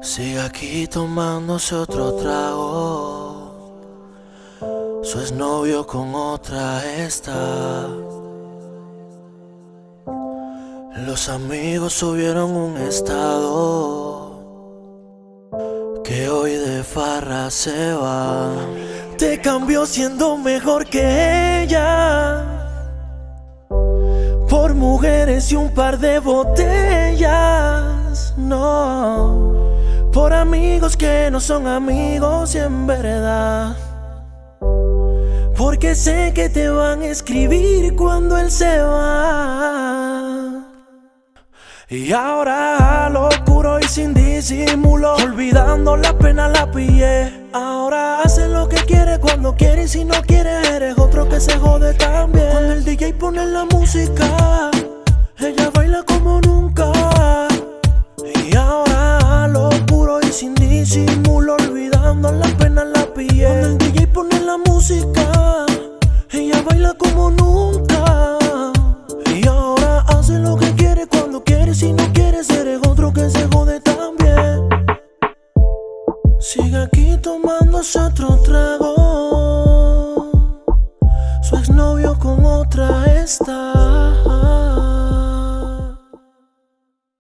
Sigue aquí tomándose otro trago. Su exnovio con otra está. Los amigos subieron un estado que hoy de farra se va. Te cambió siendo mejor que ella por mujeres y un par de botellas. No, por amigos que no son amigos en verdad. Porque sé que te van a escribir cuando él se va. Y ahora lo oscuro y sin disimulo, olvidando la pena la pillé. Ahora hace lo que quiere cuando quiere, y si no quiere eres otro que se jode también. Cuando el DJ pone la música, ella baila como nunca. Y ahora lo oscuro y sin disimulo, olvidando la pena la pillé. Cuando el DJ pone la música, ella baila como nunca. Y ahora hace lo que quiere cuando quiere, si no quieres eres otro que se jode también. Sigue aquí tomándose otro trago. Su exnovio con otra está.